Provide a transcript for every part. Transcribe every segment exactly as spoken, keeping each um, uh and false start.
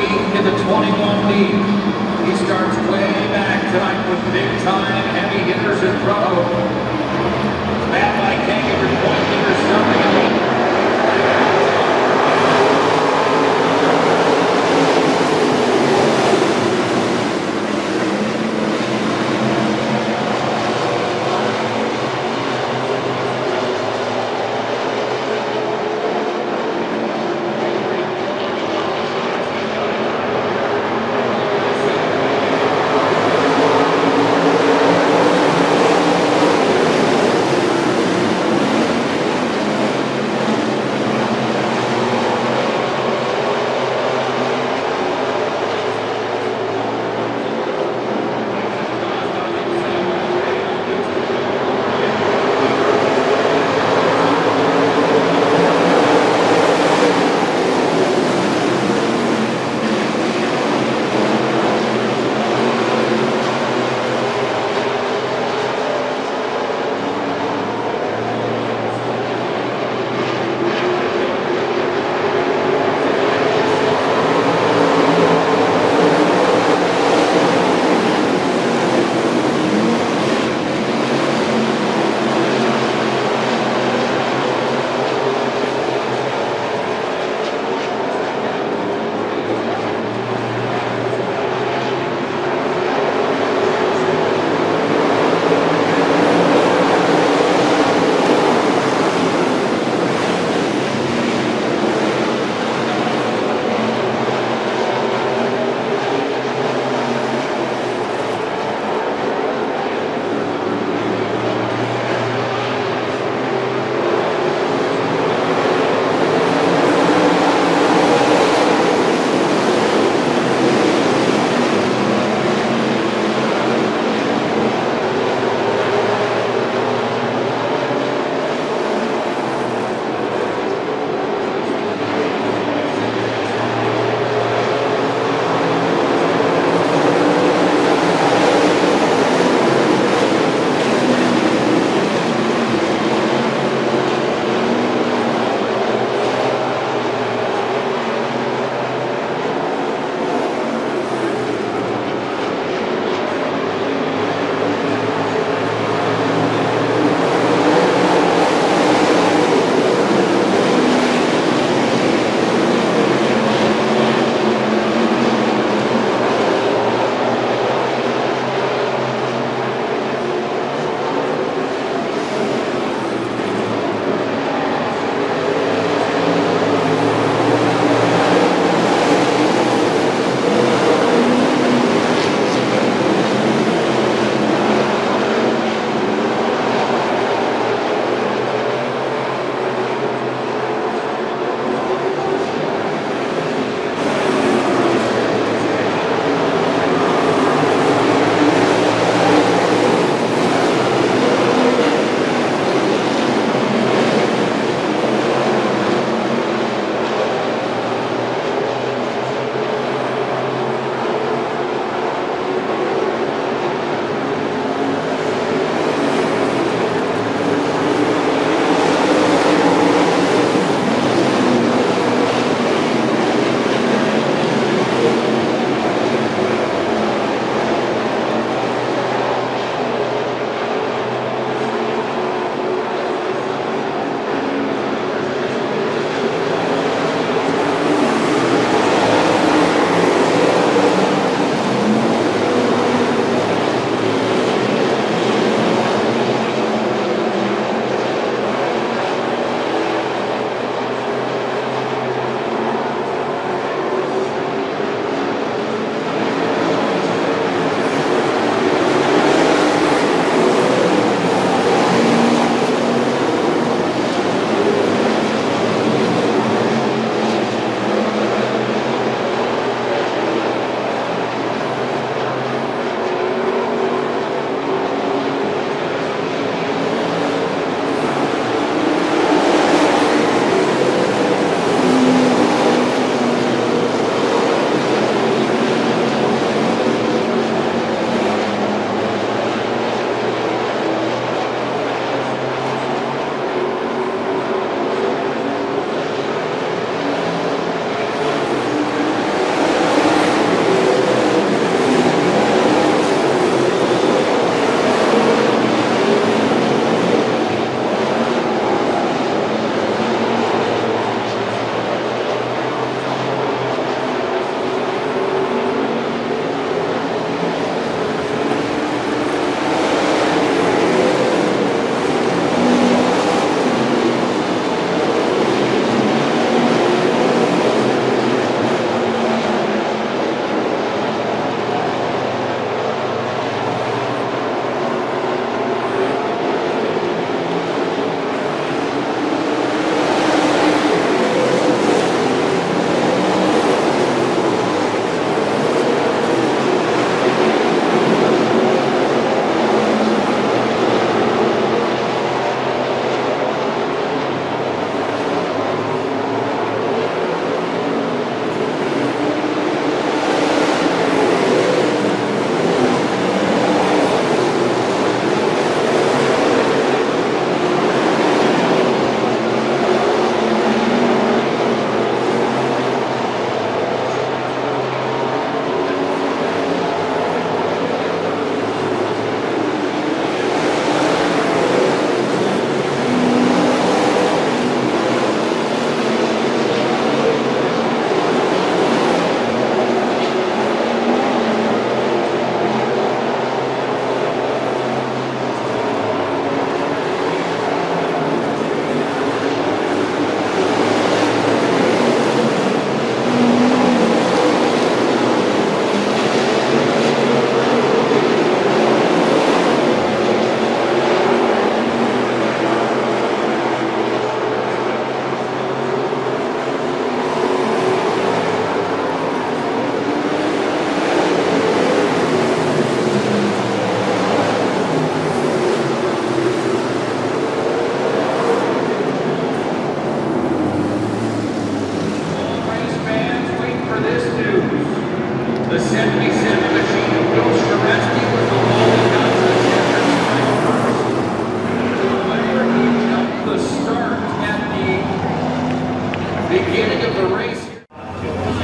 in the twenty-one D. He starts way back tonight with big-time heavy hitters in front of him. Matt by Kangaroo point leaders starting at eight.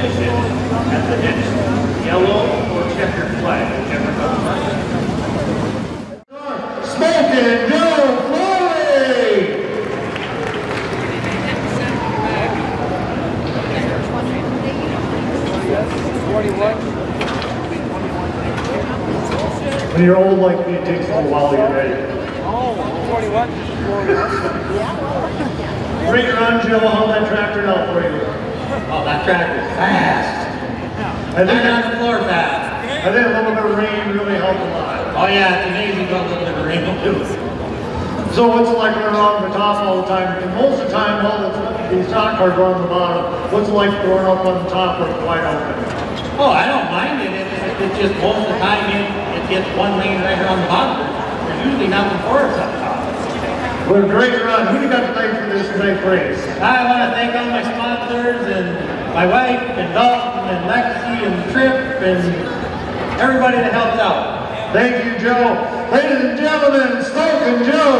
finishes at the next yellow or checkered flag, whichever comes first. Smoking Joe Foley! When you're old like me, it takes a little while to get ready. Oh, forty-one. Great run, Joe. How'd that tractor out for you? Oh, that tractor's fast. I think, Right on the floor fast. I think a little bit of rain really helped a lot. Oh yeah, it's amazing what a little bit of rain will do. So what's it like running around the top all the time? And most of the time, all the, these stock cars are on the bottom. What's it like going up on the top where it's wide open? Oh, I don't mind it. It's, it's just most of the time it, it gets one lane right here on the bottom. There's usually nothing for us up top. What a great run. Who do you got to thank for this nice race? I want to thank all my sponsors and my wife and Dalton and Lexi and Trip and everybody that helped out. Thank you, Joe. Ladies and gentlemen, Smoking Joe